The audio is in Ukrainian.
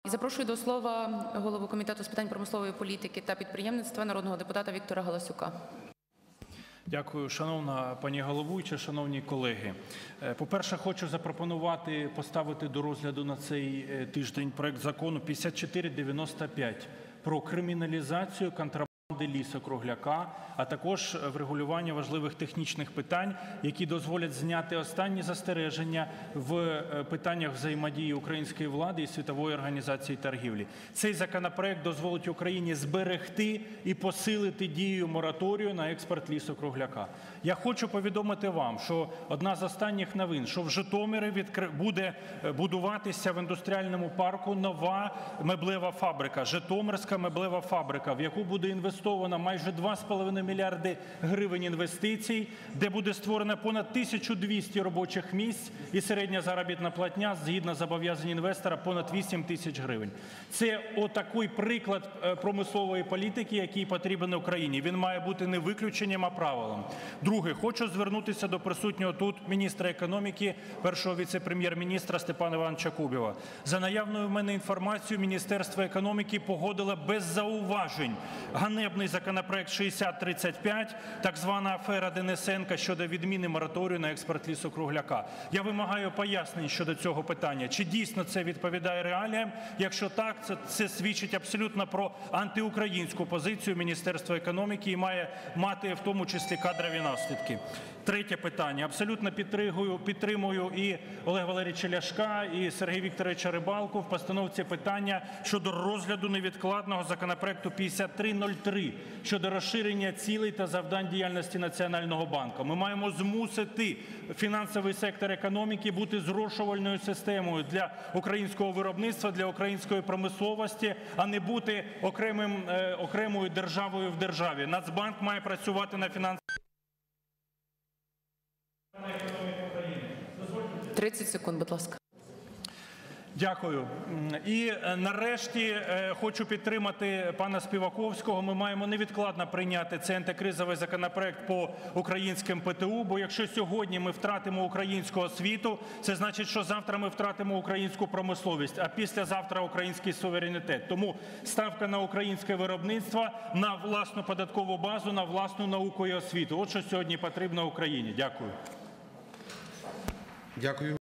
І запрошую до слова голову Комітету з питань промислової політики та підприємництва народного депутата Віктора Галасюка. Дякую, шановна пані головуюча, шановні колеги. По-перше, хочу запропонувати поставити до розгляду на цей тиждень проект закону 5495 про криміналізацію контрабанди лісу-кругляка, а також врегулювання важливих технічних питань, які дозволять зняти останні застереження в питаннях взаємодії української влади і Світової організації торгівлі. Цей законопроект дозволить Україні зберегти і посилити дію мораторію на експорт лісу-кругляка. Я хочу повідомити вам, що одна з останніх новин, що в Житомирі буде будуватися в індустріальному парку нова меблева фабрика, Житомирська меблева фабрика, в яку буде інвестовано майже 2,5 мільярди гривень інвестицій, де буде створено понад 1200 робочих місць і середня заробітна платня, згідно зобов'язань інвестора, понад 8 тисяч гривень. Це отакий приклад промислової політики, який потрібен Україні. Він має бути не виключенням, а правилом. Друге, хочу звернутися до присутнього тут міністра економіки, першого віце-прем'єр-міністра Степана Івановича Кубіва. За наявною в мене інформацією, Міністерство економіки погодило без зауважень ганебний законопроект 6035, так звана афера Денисенка щодо відміни мораторію на експорт лісу-кругляка. Я вимагаю пояснень щодо цього питання. Чи дійсно це відповідає реаліям? Якщо так, це свідчить абсолютно про антиукраїнську позицію Міністерства економіки і має мати в тому числі кадрові наслідки. Третє питання. Абсолютно підтримую і Олега Валерійовича Ляшка, і Сергія Вікторовича Рибалку в постановці питання щодо розгляду невідкладного законопроекту 5303 щодо розширення цілей та завдань діяльності Національного банку. Ми маємо змусити фінансовий сектор економіки бути зрошувальною системою для українського виробництва, для української промисловості, а не бути окремою державою в державі. Нацбанк має працювати на фінансовій 30 секунд, будь ласка. Дякую. І нарешті хочу підтримати пана Співаковського. Ми маємо невідкладно прийняти цей антикризовий законопроект по українським ПТУ, бо якщо сьогодні ми втратимо українську освіту, це значить, що завтра ми втратимо українську промисловість, а післязавтра український суверенітет. Тому ставка на українське виробництво, на власну податкову базу, на власну науку і освіту. От що сьогодні потрібно Україні. Дякую. Дякую.